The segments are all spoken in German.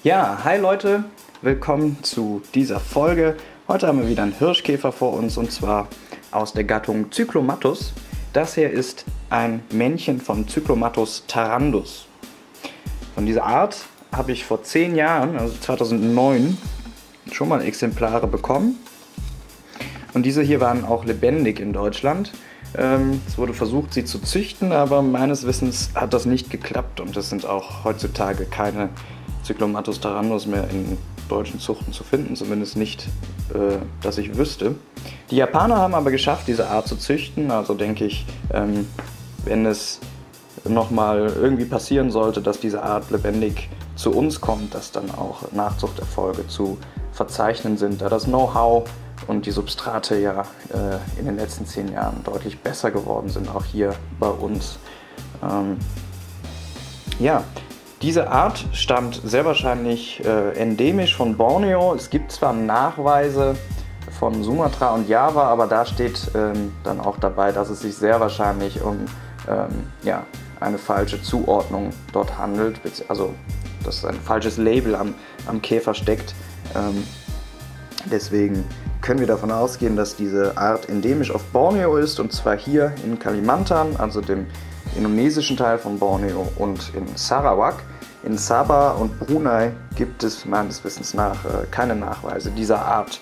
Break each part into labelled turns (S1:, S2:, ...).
S1: Ja, hi Leute, willkommen zu dieser Folge. Heute haben wir wieder einen Hirschkäfer vor uns und zwar aus der Gattung Cyclomathus. Das hier ist ein Männchen von Cyclomathus tarandus. Von dieser Art habe ich vor 10 Jahren, also 2009, schon mal Exemplare bekommen. Und diese hier waren auch lebendig in Deutschland. Es wurde versucht, sie zu züchten, aber meines Wissens hat das nicht geklappt und es sind auch heutzutage keine Cyclomathus tarandus mehr in deutschen Zuchten zu finden, zumindest nicht, dass ich wüsste. Die Japaner haben aber geschafft, diese Art zu züchten, also denke ich, wenn es nochmal irgendwie passieren sollte, dass diese Art lebendig zu uns kommt, dass dann auch Nachzuchterfolge zu verzeichnen sind, da das Know-how und die Substrate ja in den letzten 10 Jahren deutlich besser geworden sind, auch hier bei uns. Diese Art stammt sehr wahrscheinlich endemisch von Borneo. Es gibt zwar Nachweise von Sumatra und Java, aber da steht dann auch dabei, dass es sich sehr wahrscheinlich um eine falsche Zuordnung dort handelt, also dass ein falsches Label am Käfer steckt. Deswegen können wir davon ausgehen, dass diese Art endemisch auf Borneo ist, und zwar hier in Kalimantan, also dem indonesischen Teil von Borneo, und in Sarawak. In Sabah und Brunei gibt es meines Wissens nach keine Nachweise dieser Art.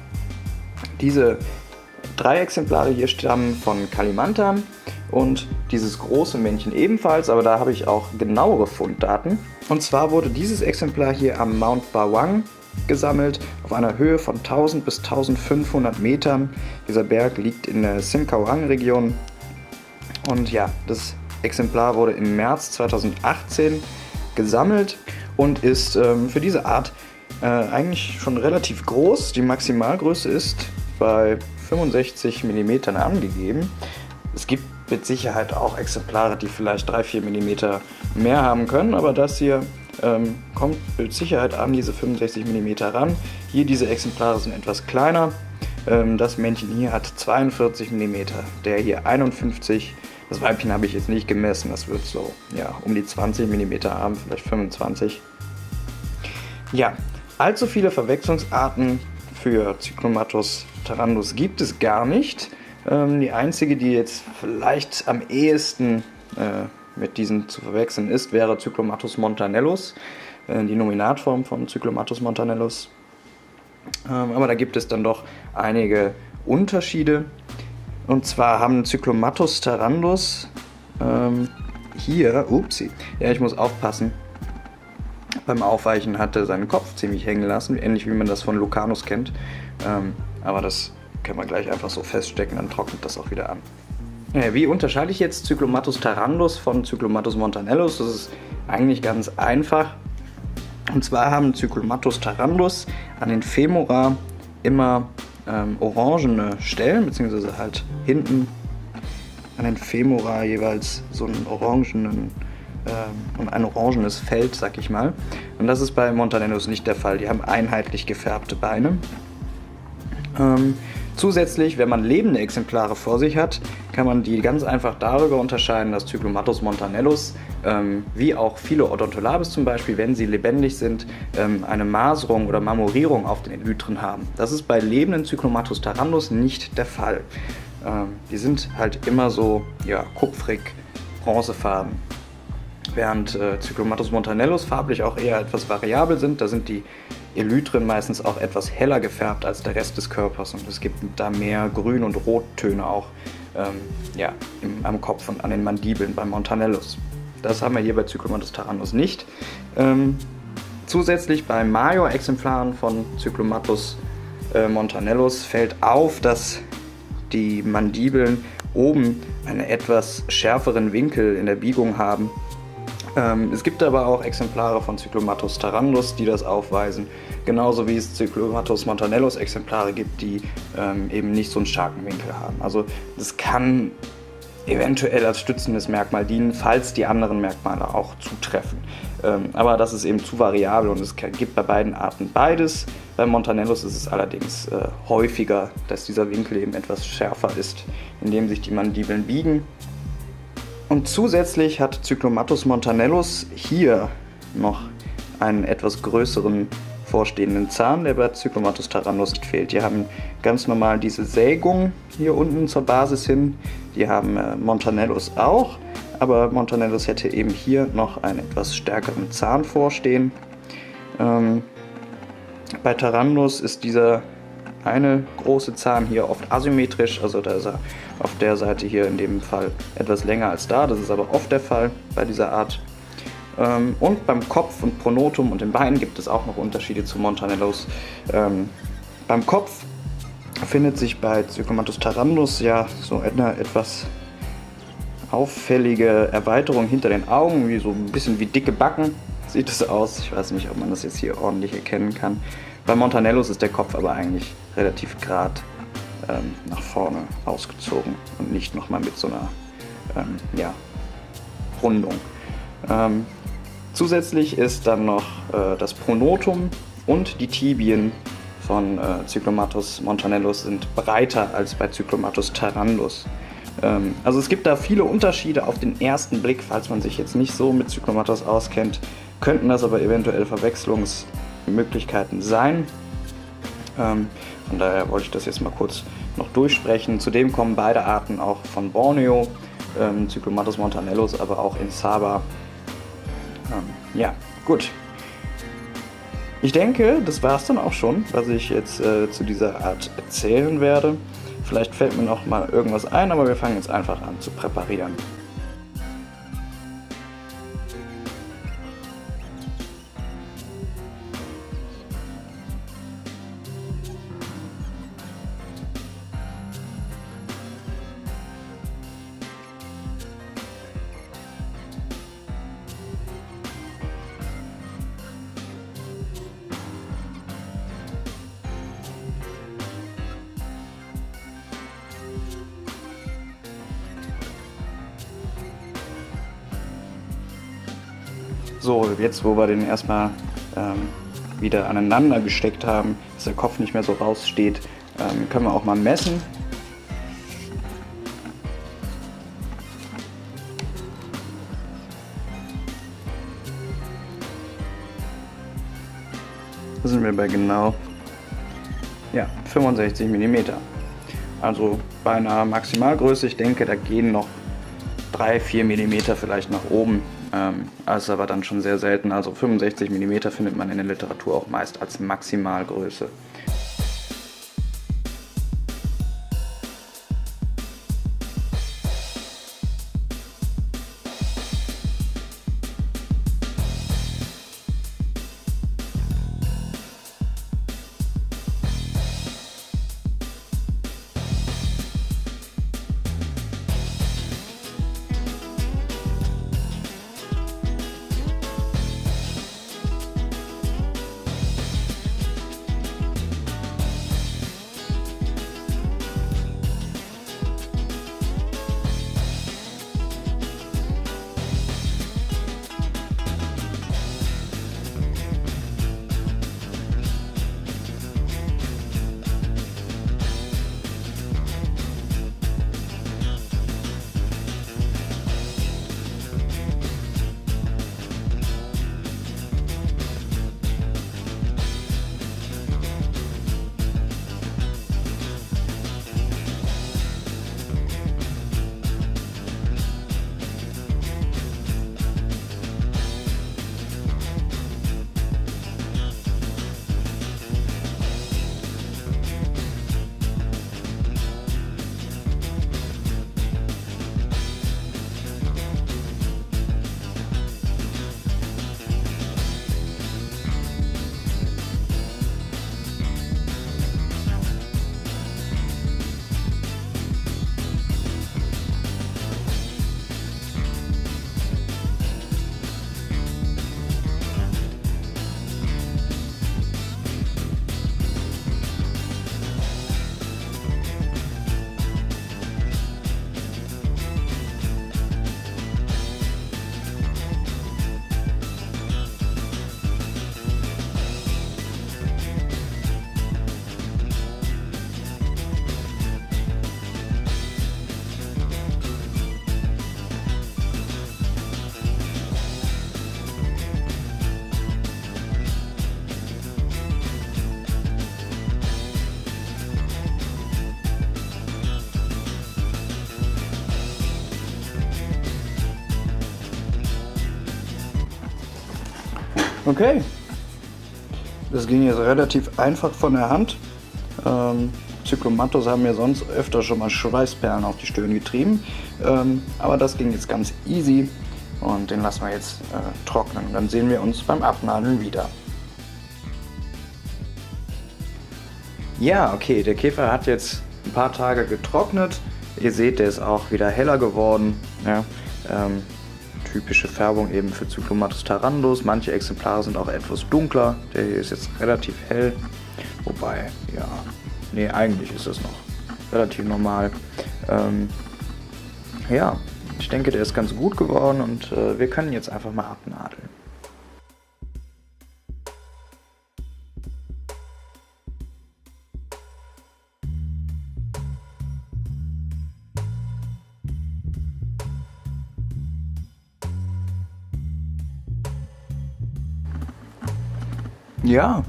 S1: Diese 3 Exemplare hier stammen von Kalimantan und dieses große Männchen ebenfalls, aber da habe ich auch genauere Funddaten. Und zwar wurde dieses Exemplar hier am Mount Bawang gesammelt, auf einer Höhe von 1000 bis 1500 Metern. Dieser Berg liegt in der Singkawang-Region. Und ja, das Exemplar wurde im März 2018 gesammelt und ist für diese Art eigentlich schon relativ groß. Die Maximalgröße ist bei 65 mm angegeben. Es gibt mit Sicherheit auch Exemplare, die vielleicht 3-4 mm mehr haben können, aber das hier kommt mit Sicherheit an diese 65 mm ran. Hier diese Exemplare sind etwas kleiner. Das Männchen hier hat 42 mm, der hier 51. Das Weibchen habe ich jetzt nicht gemessen, das wird so um die 20 mm haben, vielleicht 25. Ja, allzu viele Verwechslungsarten für Cyclomathus tarandus gibt es gar nicht. Die einzige, die jetzt vielleicht am ehesten mit diesen zu verwechseln ist, wäre Cyclomathus montanellus, die Nominatform von Cyclomathus montanellus. Aber da gibt es dann doch einige Unterschiede. Und zwar haben Cyclomathus tarandus hier, ich muss aufpassen, beim Aufweichen hat er seinen Kopf ziemlich hängen lassen, ähnlich wie man das von Lucanus kennt. Aber das können wir gleich einfach so feststecken, dann trocknet das auch wieder an. Wie unterscheide ich jetzt Cyclomathus tarandus von Cyclomathus montanellus? Das ist eigentlich ganz einfach. Und zwar haben Cyclomathus tarandus an den Femora immer orangene Stellen, beziehungsweise halt hinten an den Femora jeweils so einen ein orangenes Feld, sag ich mal. Und das ist bei Montanellus nicht der Fall. Die haben einheitlich gefärbte Beine. Zusätzlich, wenn man lebende Exemplare vor sich hat, kann man die ganz einfach darüber unterscheiden, dass Cyclomathus montanellus, wie auch viele Odontolabes zum Beispiel, wenn sie lebendig sind, eine Maserung oder Marmorierung auf den Elytren haben. Das ist bei lebenden Cyclomathus tarandus nicht der Fall. Die sind halt immer so kupfrig, bronzefarben. Während Cyclomathus montanellus farblich auch eher etwas variabel sind, da sind die Elytren meistens auch etwas heller gefärbt als der Rest des Körpers und es gibt da mehr Grün- und Rottöne auch am Kopf und an den Mandibeln beim Montanellus. Das haben wir hier bei Cyclomathus tarandus nicht. Zusätzlich bei Major-Exemplaren von Cyclomathus montanellus fällt auf, dass die Mandibeln oben einen etwas schärferen Winkel in der Biegung haben. Es gibt aber auch Exemplare von Cyclomathus tarandus, die das aufweisen, genauso wie es Cyclomathus montanellus Exemplare gibt, die eben nicht so einen starken Winkel haben. Also das kann eventuell als stützendes Merkmal dienen, falls die anderen Merkmale auch zutreffen. Aber das ist eben zu variabel und es gibt bei beiden Arten beides. Beim Montanellus ist es allerdings häufiger, dass dieser Winkel eben etwas schärfer ist, indem sich die Mandibeln biegen. Und zusätzlich hat Cyclomathus montanellus hier noch einen etwas größeren vorstehenden Zahn, der bei Cyclomatus tarandus fehlt. Die haben ganz normal diese Sägung hier unten zur Basis hin. Die haben Montanellus auch, aber Montanellus hätte eben hier noch einen etwas stärkeren Zahn vorstehen. Bei Tarandus ist dieser eine große Zahn hier oft asymmetrisch, also da ist er auf der Seite hier in dem Fall etwas länger als da. Das ist aber oft der Fall bei dieser Art. Und beim Kopf und Pronotum und den Beinen gibt es auch noch Unterschiede zu Montanellus. Beim Kopf findet sich bei Cyclomatus tarandus ja so eine etwas auffällige Erweiterung hinter den Augen, wie so ein bisschen wie dicke Backen sieht es aus. Ich weiß nicht, ob man das jetzt hier ordentlich erkennen kann. Bei Montanellus ist der Kopf aber eigentlich relativ gerade nach vorne ausgezogen und nicht nochmal mit so einer Rundung. Zusätzlich ist dann noch das Pronotum und die Tibien von Cyclomatus montanellus sind breiter als bei Cyclomatus tarandus. Also es gibt da viele Unterschiede auf den ersten Blick, falls man sich jetzt nicht so mit Cyclomatus auskennt, könnten das aber eventuell Verwechslungsmöglichkeiten sein. Von daher wollte ich das jetzt mal kurz noch durchsprechen. Zudem kommen beide Arten auch von Borneo, Cyclomatus montanellus, aber auch in Sabah. Ja, gut. Ich denke, das war es dann auch schon, was ich jetzt zu dieser Art erzählen werde. Vielleicht fällt mir noch mal irgendwas ein, aber wir fangen jetzt einfach an zu präparieren. So, jetzt wo wir den erstmal wieder aneinander gesteckt haben, dass der Kopf nicht mehr so raussteht, können wir auch mal messen. Da sind wir bei genau 65 mm. Also bei einer Maximalgröße, ich denke, da gehen noch 3-4 mm vielleicht nach oben. Also aber dann schon sehr selten. Also 65 mm findet man in der Literatur auch meist als Maximalgröße. Okay, das ging jetzt relativ einfach von der Hand. Cyclomathus haben mir sonst öfter schon mal Schweißperlen auf die Stirn getrieben, aber das ging jetzt ganz easy und den lassen wir jetzt trocknen. Dann sehen wir uns beim Abnadeln wieder. Ja, okay, der Käfer hat jetzt ein paar Tage getrocknet. Ihr seht, der ist auch wieder heller geworden. Ja, typische Färbung eben für Cyclomathus tarandus. Manche Exemplare sind auch etwas dunkler. Der hier ist jetzt relativ hell. Wobei, ja, nee, eigentlich ist das noch relativ normal. Ja, ich denke, der ist ganz gut geworden und wir können jetzt einfach mal abnadeln. Ja,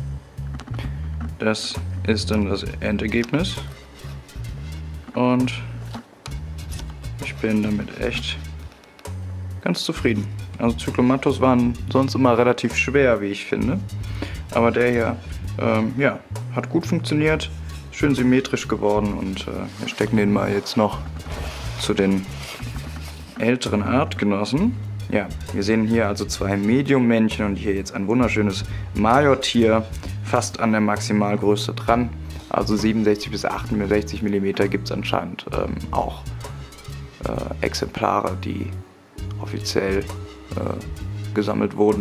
S1: das ist dann das Endergebnis und ich bin damit echt ganz zufrieden. Also Cyclomathus waren sonst immer relativ schwer, wie ich finde, aber der hier ja, hat gut funktioniert, schön symmetrisch geworden und wir stecken den mal jetzt noch zu den älteren Artgenossen. Ja, wir sehen hier also zwei Medium-Männchen und hier jetzt ein wunderschönes Majortier, fast an der Maximalgröße dran. Also 67 bis 68 mm gibt es anscheinend auch Exemplare, die offiziell gesammelt wurden.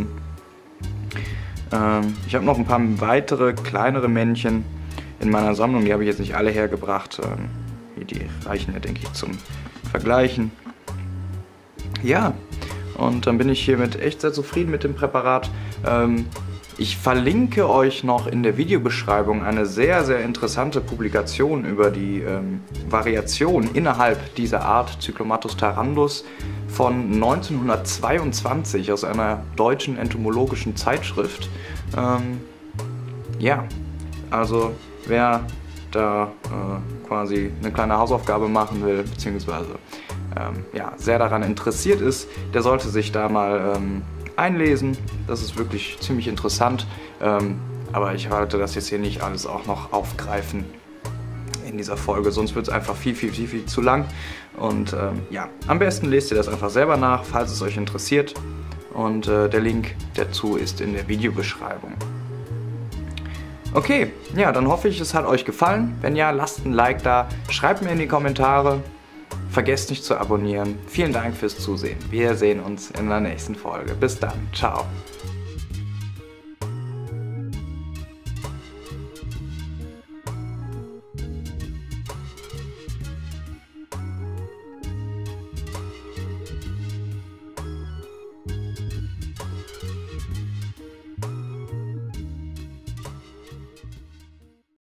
S1: Ich habe noch ein paar weitere kleinere Männchen in meiner Sammlung, die habe ich jetzt nicht alle hergebracht. Die reichen ja, denke ich, zum Vergleichen. Ja. Und dann bin ich hiermit echt sehr zufrieden mit dem Präparat. Ich verlinke euch noch in der Videobeschreibung eine sehr, sehr interessante Publikation über die Variation innerhalb dieser Art Cyclomathus tarandus von 1922 aus einer deutschen entomologischen Zeitschrift. Ja, also wer da quasi eine kleine Hausaufgabe machen will, beziehungsweise ja, sehr daran interessiert ist, der sollte sich da mal einlesen. Das ist wirklich ziemlich interessant, aber ich wollte das jetzt hier nicht alles auch noch aufgreifen in dieser Folge, sonst wird es einfach viel zu lang. Und ja, am besten lest ihr das einfach selber nach, falls es euch interessiert. Und der Link dazu ist in der Videobeschreibung. Okay, ja, dann hoffe ich, es hat euch gefallen. Wenn ja, lasst ein Like da, schreibt mir in die Kommentare. Vergesst nicht zu abonnieren. Vielen Dank fürs Zusehen. Wir sehen uns in der nächsten Folge. Bis dann. Ciao.